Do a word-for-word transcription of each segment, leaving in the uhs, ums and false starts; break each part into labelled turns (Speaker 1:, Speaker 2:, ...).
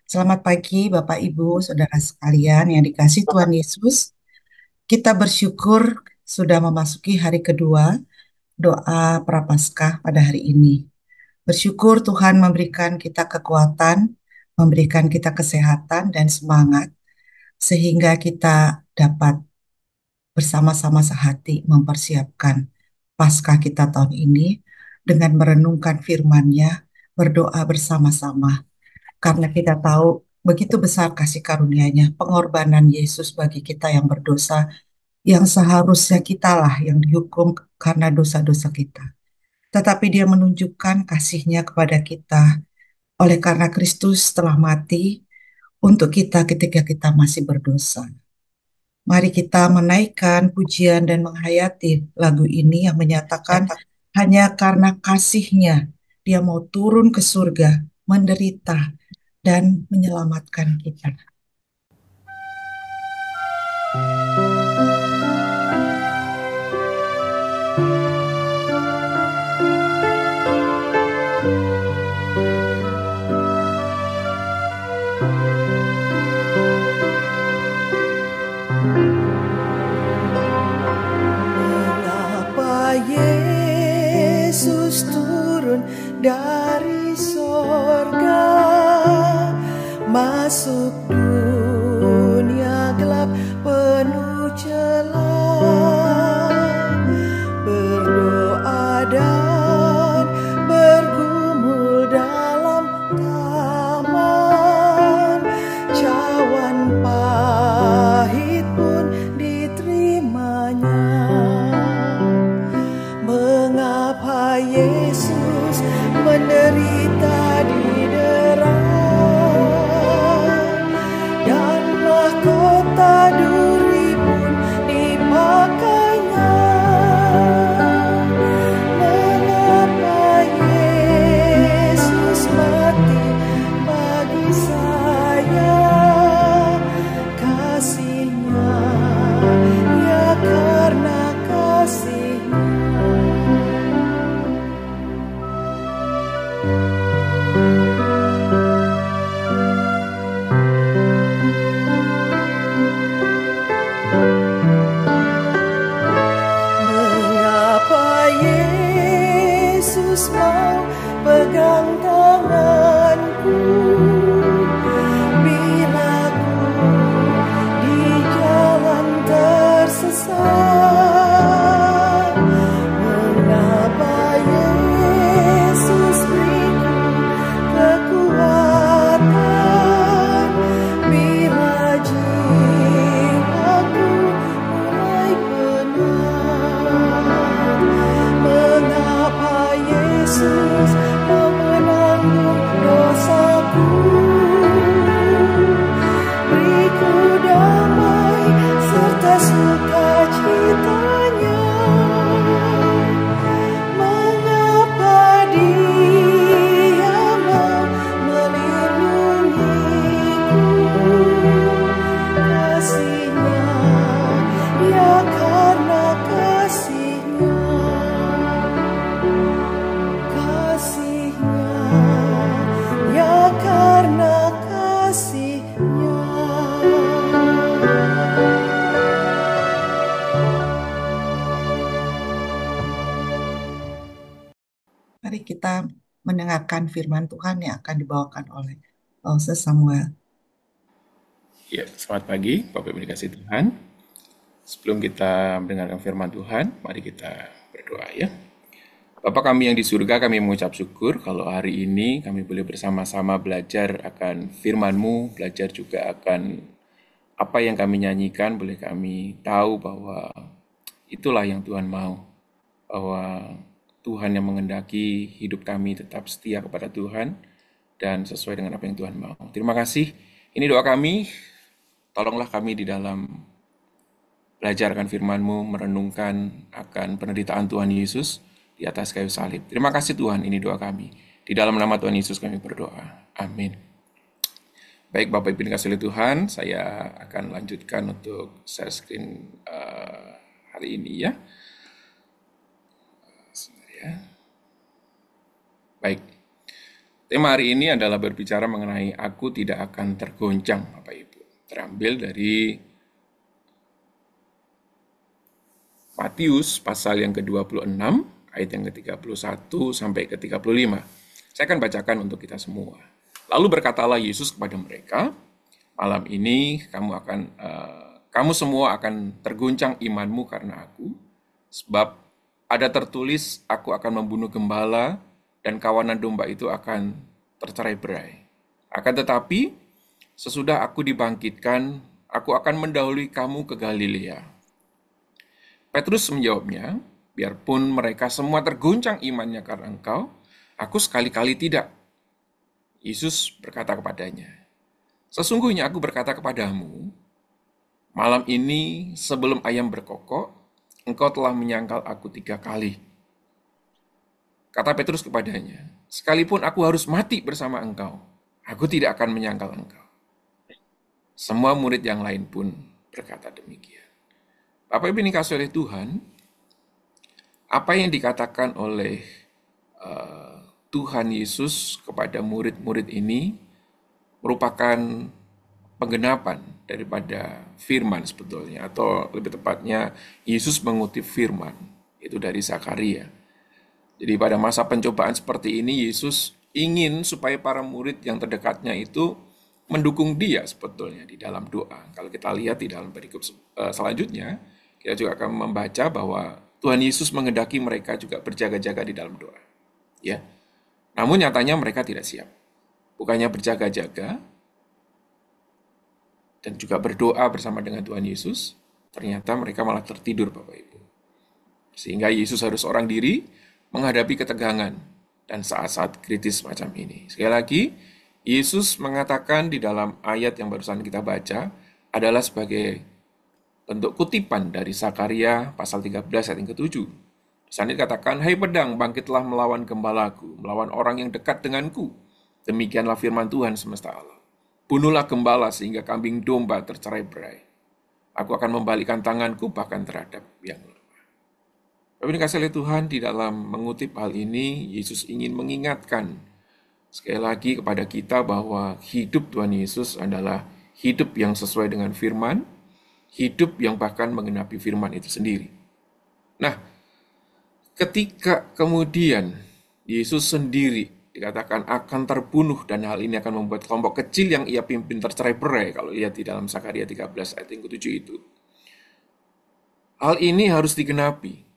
Speaker 1: Selamat pagi, Bapak, Ibu, Saudara sekalian yang dikasih Tuhan Yesus. Kita bersyukur sudah memasuki hari kedua doa Prapaskah pada hari ini. Bersyukur Tuhan memberikan kita kekuatan, memberikan kita kesehatan dan semangat, sehingga kita dapat bersama-sama sehati mempersiapkan Paskah kita tahun ini dengan merenungkan firman-Nya, berdoa bersama-sama. Karena kita tahu begitu besar kasih karunia-Nya, pengorbanan Yesus bagi kita yang berdosa, yang seharusnya kitalah yang dihukum karena dosa-dosa kita. Tetapi Dia menunjukkan kasih-Nya kepada kita oleh karena Kristus telah mati untuk kita ketika kita masih berdosa. Mari kita menaikkan pujian dan menghayati lagu ini yang menyatakan hanya karena kasih-Nya Dia mau turun ke surga, menderita, dan menyelamatkan kita.
Speaker 2: Mengapa Yesus turun dari sorga, masuk dunia gelap penuh celah, berdoa dan bergumul dalam taman, cawan pahit pun diterimanya. Mengapa Yesus menderita didera, dan mahkota duri pun dipakainya? Mengapa Yesus mati bagi saya? Kasih-Nya, ya karena kasih-Nya. Mengapa Yesus mau pegang tanganku bila ku di jalan tersesat? Mengapa Yesus beriku kekuatan bila jiwaku mulai penat? Mengapa Yesus mau menanggung dosaku? Beriku damai serta sukacitanya. Mengapa Dia mau melindungiku? Kasih-Nya, ya karena kasih-Nya. Kasih-Nya, ya karena kasih-Nya.
Speaker 1: Mari kita mendengarkan firman Tuhan yang akan dibawakan oleh Pastor Samuel.
Speaker 3: Ya, selamat pagi, Bapak Ibu dikasih Tuhan. Sebelum kita mendengarkan firman Tuhan, mari kita berdoa ya. Bapa kami yang di surga, kami mengucap syukur kalau hari ini kami boleh bersama-sama belajar akan firman-Mu, belajar juga akan apa yang kami nyanyikan, boleh kami tahu bahwa itulah yang Tuhan mau, bahwa Tuhan yang mengendaki hidup kami tetap setia kepada Tuhan dan sesuai dengan apa yang Tuhan mau. Terima kasih. Ini doa kami, tolonglah kami di dalam belajar akan firman-Mu, merenungkan akan penderitaan Tuhan Yesus di atas kayu salib. Terima kasih Tuhan, ini doa kami. Di dalam nama Tuhan Yesus kami berdoa. Amin. Baik Bapak Ibu dikasih oleh Tuhan, saya akan lanjutkan untuk share screen uh, hari ini ya. Sebentar ya. Baik. Tema hari ini adalah berbicara mengenai aku tidak akan tergoncang, Bapak Ibu. Terambil dari Matius pasal yang ke dua puluh enam, ayat yang ke tiga puluh satu sampai ke tiga puluh lima. Saya akan bacakan untuk kita semua. Lalu berkatalah Yesus kepada mereka, malam ini kamu akan uh, kamu semua akan terguncang imanmu karena aku, sebab ada tertulis, aku akan membunuh gembala dan kawanan domba itu akan tercerai-berai. Akan tetapi, sesudah aku dibangkitkan, aku akan mendahului kamu ke Galilea. Petrus menjawabnya, biarpun mereka semua terguncang imannya karena engkau, aku sekali-kali tidak. Yesus berkata kepadanya, sesungguhnya aku berkata kepadamu, malam ini sebelum ayam berkokok, engkau telah menyangkal aku tiga kali. Kata Petrus kepadanya, sekalipun aku harus mati bersama engkau, aku tidak akan menyangkal engkau. Semua murid yang lain pun berkata demikian. Bapak Ibu dikasihi oleh Tuhan, apa yang dikatakan oleh uh, Tuhan Yesus kepada murid-murid ini merupakan penggenapan daripada firman sebetulnya, atau lebih tepatnya Yesus mengutip firman itu dari Zakaria. Jadi pada masa pencobaan seperti ini, Yesus ingin supaya para murid yang terdekatnya itu mendukung dia sebetulnya di dalam doa. Kalau kita lihat di dalam perikop uh, selanjutnya, kita juga akan membaca bahwa Tuhan Yesus menghendaki mereka juga berjaga-jaga di dalam doa. Ya, namun nyatanya mereka tidak siap. Bukannya berjaga-jaga dan juga berdoa bersama dengan Tuhan Yesus, ternyata mereka malah tertidur, Bapak Ibu. Sehingga Yesus harus seorang diri menghadapi ketegangan dan saat-saat kritis macam ini. Sekali lagi, Yesus mengatakan di dalam ayat yang barusan kita baca adalah sebagai bentuk kutipan dari Zakaria pasal tiga belas ayat yang ketujuh. Di sana dikatakan, hai pedang, bangkitlah melawan gembalaku, melawan orang yang dekat denganku. Demikianlah firman Tuhan semesta alam. Bunuhlah gembala sehingga kambing domba tercerai-berai. Aku akan membalikkan tanganku bahkan terhadap yang lemah. Bapak dikasihi oleh Tuhan, di dalam mengutip hal ini, Yesus ingin mengingatkan sekali lagi kepada kita bahwa hidup Tuhan Yesus adalah hidup yang sesuai dengan firman, hidup yang bahkan menggenapi firman itu sendiri. Nah, ketika kemudian Yesus sendiri dikatakan akan terbunuh dan hal ini akan membuat kelompok kecil yang ia pimpin tercerai-berai, kalau lihat di dalam Zakaria tiga belas ayat yang ketujuh itu. Hal ini harus digenapi.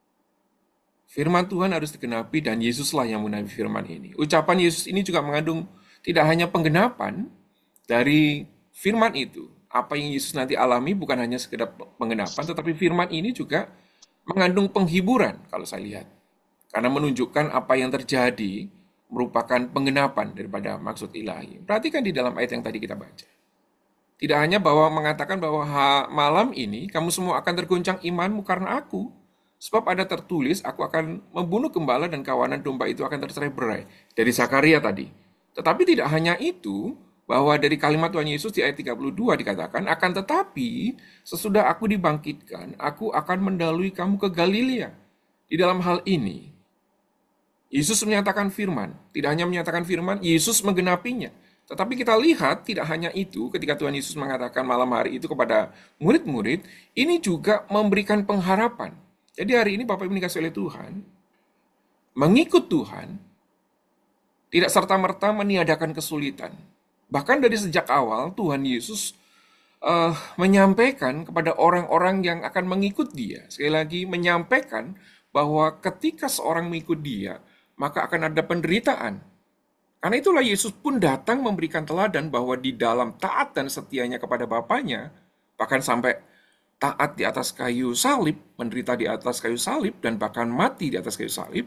Speaker 3: Firman Tuhan harus digenapi dan Yesuslah yang menabi firman ini. Ucapan Yesus ini juga mengandung tidak hanya penggenapan dari firman itu. Apa yang Yesus nanti alami bukan hanya sekedar penggenapan, tetapi firman ini juga mengandung penghiburan kalau saya lihat. Karena menunjukkan apa yang terjadi merupakan penggenapan daripada maksud ilahi. Perhatikan di dalam ayat yang tadi kita baca. Tidak hanya bahwa mengatakan bahwa malam ini kamu semua akan tergoncang imanmu karena aku. Sebab ada tertulis, aku akan membunuh gembala dan kawanan domba itu akan tercerai-berai. Dari Zakaria tadi. Tetapi tidak hanya itu, bahwa dari kalimat Tuhan Yesus di ayat tiga puluh dua dikatakan, akan tetapi sesudah aku dibangkitkan, aku akan mendahului kamu ke Galilea. Di dalam hal ini, Yesus menyatakan firman. Tidak hanya menyatakan firman, Yesus menggenapinya. Tetapi kita lihat tidak hanya itu, ketika Tuhan Yesus mengatakan malam hari itu kepada murid-murid, ini juga memberikan pengharapan. Jadi hari ini Bapak Ibu dikasihi oleh Tuhan, mengikut Tuhan tidak serta-merta meniadakan kesulitan. Bahkan dari sejak awal Tuhan Yesus uh, menyampaikan kepada orang-orang yang akan mengikut dia. Sekali lagi menyampaikan bahwa ketika seorang mengikut dia, maka akan ada penderitaan. Karena itulah Yesus pun datang memberikan teladan bahwa di dalam taat dan setianya kepada Bapaknya, bahkan sampai taat di atas kayu salib, menderita di atas kayu salib, dan bahkan mati di atas kayu salib,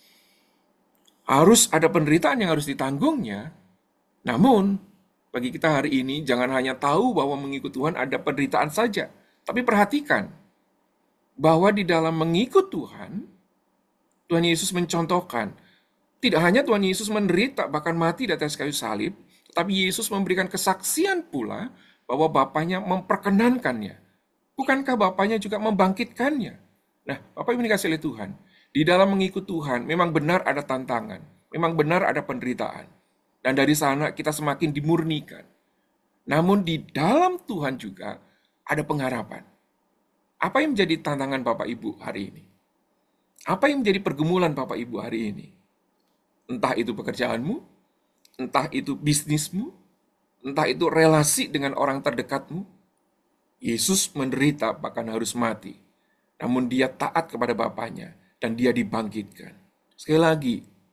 Speaker 3: harus ada penderitaan yang harus ditanggungnya. Namun, bagi kita hari ini, jangan hanya tahu bahwa mengikut Tuhan ada penderitaan saja. Tapi perhatikan, bahwa di dalam mengikut Tuhan, Tuhan Yesus mencontohkan, tidak hanya Tuhan Yesus menderita, bahkan mati di atas kayu salib, tetapi Yesus memberikan kesaksian pula bahwa Bapaknya memperkenankannya. Bukankah Bapaknya juga membangkitkannya? Nah, Bapak Ibu dikasihi oleh Tuhan, di dalam mengikut Tuhan memang benar ada tantangan. Memang benar ada penderitaan. Dan dari sana kita semakin dimurnikan. Namun di dalam Tuhan juga ada pengharapan. Apa yang menjadi tantangan Bapak Ibu hari ini? Apa yang menjadi pergumulan Bapak Ibu hari ini? Entah itu pekerjaanmu, entah itu bisnismu, entah itu relasi dengan orang terdekatmu. Yesus menderita bahkan harus mati. Namun dia taat kepada Bapaknya dan dia dibangkitkan. Sekali lagi,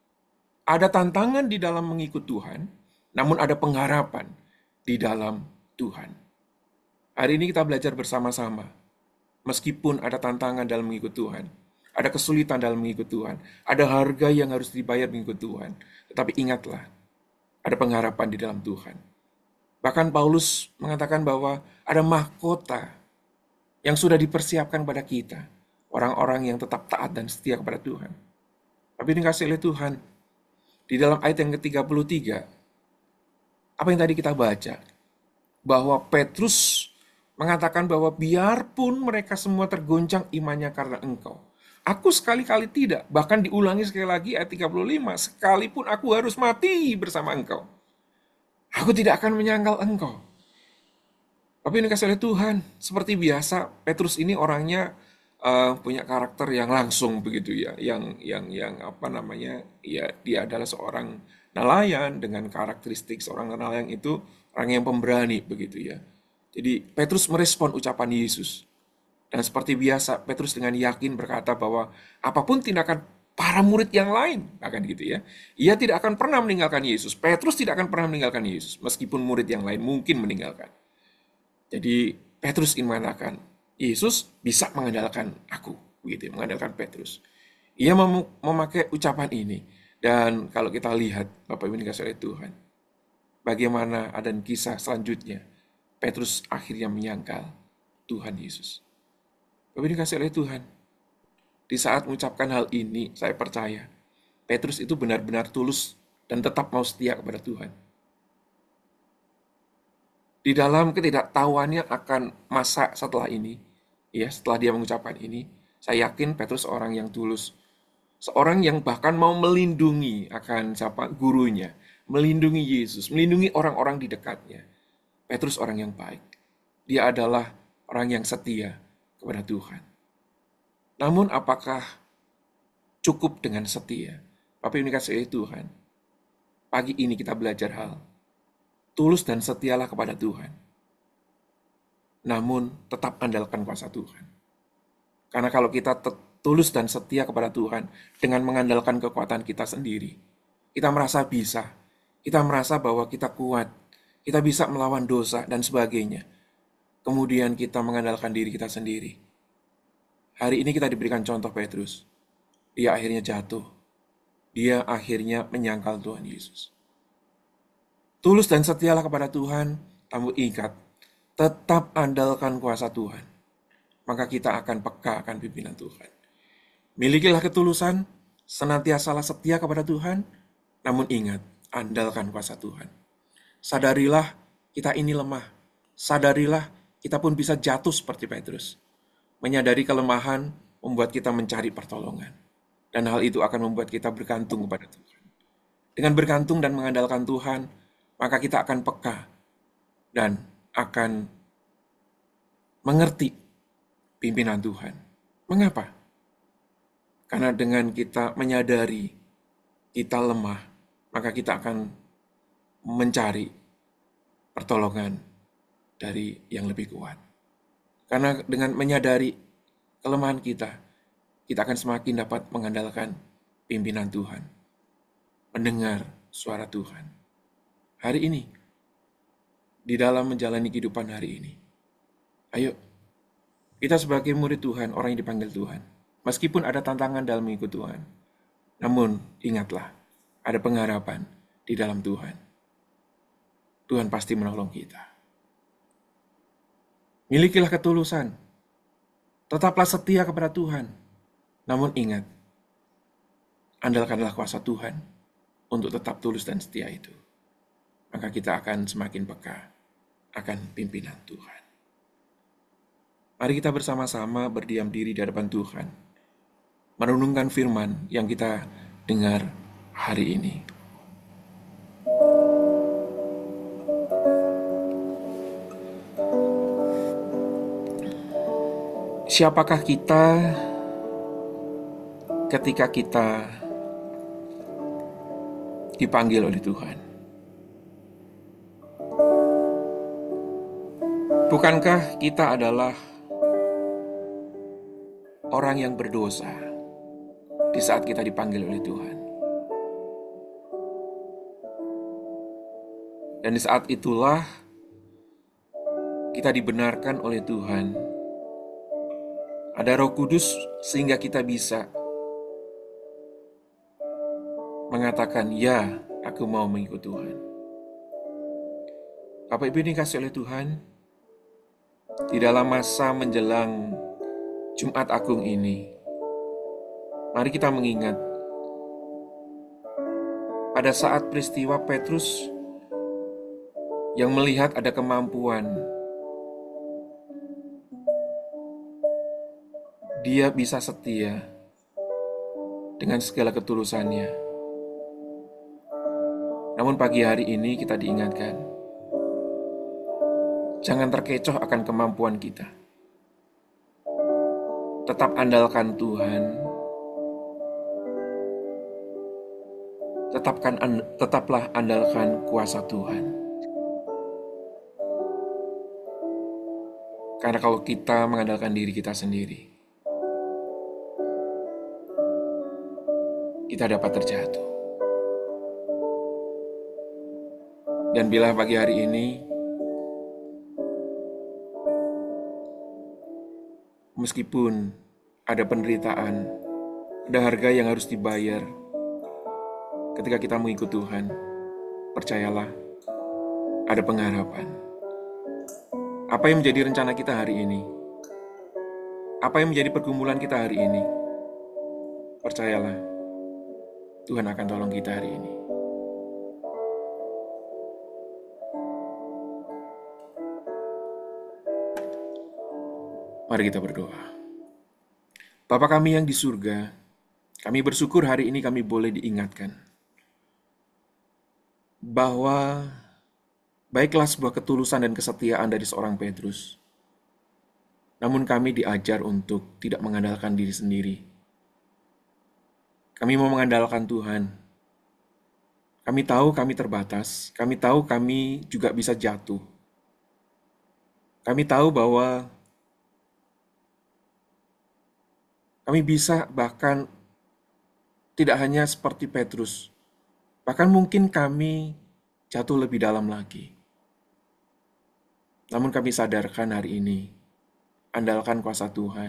Speaker 3: ada tantangan di dalam mengikut Tuhan, namun ada pengharapan di dalam Tuhan. Hari ini kita belajar bersama-sama. Meskipun ada tantangan dalam mengikut Tuhan, ada kesulitan dalam mengikut Tuhan, ada harga yang harus dibayar mengikut Tuhan. Tetapi ingatlah, ada pengharapan di dalam Tuhan. Bahkan Paulus mengatakan bahwa ada mahkota yang sudah dipersiapkan pada kita, orang-orang yang tetap taat dan setia kepada Tuhan. Tapi dikasih oleh Tuhan, di dalam ayat yang ke tiga puluh tiga, apa yang tadi kita baca, bahwa Petrus mengatakan bahwa biarpun mereka semua tergoncang imannya karena engkau, aku sekali-kali tidak. Bahkan diulangi sekali lagi ayat tiga puluh lima, sekalipun aku harus mati bersama engkau, aku tidak akan menyangkal engkau. Tapi ini kasih oleh Tuhan, seperti biasa, Petrus ini orangnya uh, punya karakter yang langsung begitu ya, yang yang yang apa namanya, ya dia adalah seorang nelayan dengan karakteristik seorang nelayan itu orang yang pemberani begitu ya. Jadi Petrus merespon ucapan Yesus. Dan seperti biasa, Petrus dengan yakin berkata bahwa apapun tindakan para murid yang lain, bahkan gitu ya, ia tidak akan pernah meninggalkan Yesus. Petrus tidak akan pernah meninggalkan Yesus, meskipun murid yang lain mungkin meninggalkan. Jadi Petrus ingin mengatakan, Yesus bisa mengandalkan aku, begitu, mengandalkan Petrus. Ia mem- memakai ucapan ini, dan kalau kita lihat, Bapak Ibu dikasihi oleh Tuhan, bagaimana ada kisah selanjutnya, Petrus akhirnya menyangkal Tuhan Yesus. Bapak Ibu dikasihi oleh Tuhan, di saat mengucapkan hal ini, saya percaya Petrus itu benar-benar tulus dan tetap mau setia kepada Tuhan. Di dalam ketidaktahuannya akan masa setelah ini, ya setelah dia mengucapkan ini, saya yakin Petrus orang yang tulus, seorang yang bahkan mau melindungi akan siapa gurunya, melindungi Yesus, melindungi orang-orang di dekatnya. Petrus orang yang baik. Dia adalah orang yang setia kepada Tuhan. Namun apakah cukup dengan setia? Bapak Ibu dikasihi Tuhan, pagi ini kita belajar hal. Tulus dan setialah kepada Tuhan. Namun tetap andalkan kuasa Tuhan. Karena kalau kita tulus dan setia kepada Tuhan dengan mengandalkan kekuatan kita sendiri, kita merasa bisa, kita merasa bahwa kita kuat, kita bisa melawan dosa dan sebagainya. Kemudian kita mengandalkan diri kita sendiri. Hari ini kita diberikan contoh Petrus. Dia akhirnya jatuh. Dia akhirnya menyangkal Tuhan Yesus. Tulus dan setialah kepada Tuhan, namun ingat, tetap andalkan kuasa Tuhan. Maka kita akan peka akan pimpinan Tuhan. Milikilah ketulusan, senantiasalah setia kepada Tuhan, namun ingat, andalkan kuasa Tuhan. Sadarilah kita ini lemah. Sadarilah kita pun bisa jatuh seperti Petrus. Menyadari kelemahan membuat kita mencari pertolongan. Dan hal itu akan membuat kita bergantung kepada Tuhan. Dengan bergantung dan mengandalkan Tuhan, maka kita akan peka dan akan mengerti pimpinan Tuhan. Mengapa? Karena dengan kita menyadari kita lemah, maka kita akan mencari pertolongan dari yang lebih kuat. Karena dengan menyadari kelemahan kita, kita akan semakin dapat mengandalkan pimpinan Tuhan, mendengar suara Tuhan. Hari ini, di dalam menjalani kehidupan hari ini, ayo, kita sebagai murid Tuhan, orang yang dipanggil Tuhan, meskipun ada tantangan dalam mengikut Tuhan, namun ingatlah, ada pengharapan di dalam Tuhan. Tuhan pasti menolong kita. Milikilah ketulusan, tetaplah setia kepada Tuhan, namun ingat, andalkanlah kuasa Tuhan untuk tetap tulus dan setia itu. Maka kita akan semakin peka akan pimpinan Tuhan. Mari kita bersama-sama berdiam diri di hadapan Tuhan, merenungkan firman yang kita dengar hari ini. Siapakah kita ketika kita dipanggil oleh Tuhan? Bukankah kita adalah orang yang berdosa di saat kita dipanggil oleh Tuhan? Dan di saat itulah kita dibenarkan oleh Tuhan. Ada Roh Kudus sehingga kita bisa mengatakan, ya, aku mau mengikut Tuhan. Bapak Ibu dikasihi oleh Tuhan, di dalam masa menjelang Jumat Agung ini, mari kita mengingat pada saat peristiwa Petrus yang melihat ada kemampuan, dia bisa setia dengan segala ketulusannya. Namun pagi hari ini kita diingatkan, jangan terkecoh akan kemampuan kita. Tetap andalkan Tuhan. Tetapkan, tetaplah andalkan kuasa Tuhan. Karena kalau kita mengandalkan diri kita sendiri, kita dapat terjatuh. Dan bila pagi hari ini, meskipun ada penderitaan, ada harga yang harus dibayar ketika kita mengikut Tuhan, percayalah, ada pengharapan. Apa yang menjadi rencana kita hari ini? Apa yang menjadi pergumulan kita hari ini? Percayalah, Tuhan akan tolong kita hari ini. Mari kita berdoa. Bapa kami yang di surga, kami bersyukur hari ini kami boleh diingatkan bahwa baiklah sebuah ketulusan dan kesetiaan dari seorang Petrus. Namun kami diajar untuk tidak mengandalkan diri sendiri. Kami mau mengandalkan Tuhan. Kami tahu kami terbatas. Kami tahu kami juga bisa jatuh. Kami tahu bahwa kami bisa bahkan tidak hanya seperti Petrus. Bahkan mungkin kami jatuh lebih dalam lagi. Namun kami sadarkan hari ini, andalkan kuasa Tuhan.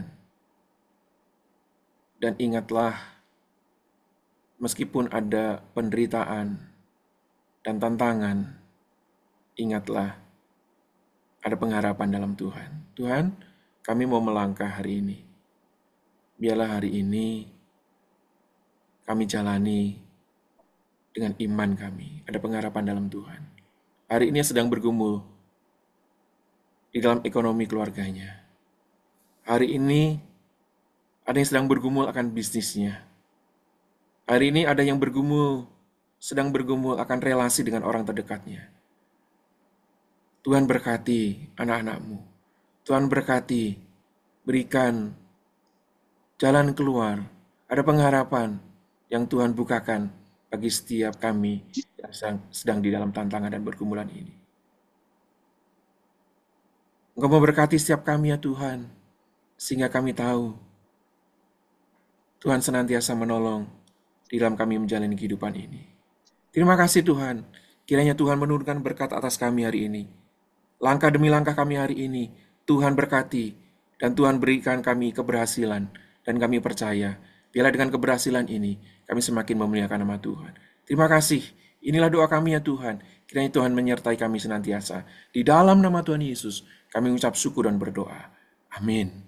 Speaker 3: Dan ingatlah, meskipun ada penderitaan dan tantangan, ingatlah, ada pengharapan dalam Tuhan. Tuhan, kami mau melangkah hari ini. Biarlah hari ini kami jalani dengan iman kami. Ada pengharapan dalam Tuhan. Hari ini sedang bergumul di dalam ekonomi keluarganya. Hari ini ada yang sedang bergumul akan bisnisnya. Hari ini ada yang bergumul, sedang bergumul akan relasi dengan orang terdekatnya. Tuhan berkati anak-anak-Mu. Tuhan berkati, berikan jalan keluar. Ada pengharapan yang Tuhan bukakan bagi setiap kami yang sedang, sedang di dalam tantangan dan pergumulan ini. Engkau memberkati setiap kami ya Tuhan, sehingga kami tahu Tuhan senantiasa menolong di dalam kami menjalani kehidupan ini. Terima kasih Tuhan, kiranya Tuhan menurunkan berkat atas kami hari ini. Langkah demi langkah kami hari ini, Tuhan berkati, dan Tuhan berikan kami keberhasilan, dan kami percaya, biarlah dengan keberhasilan ini, kami semakin memuliakan nama Tuhan. Terima kasih, inilah doa kami ya Tuhan, kiranya Tuhan menyertai kami senantiasa. Di dalam nama Tuhan Yesus, kami mengucap syukur dan berdoa. Amin.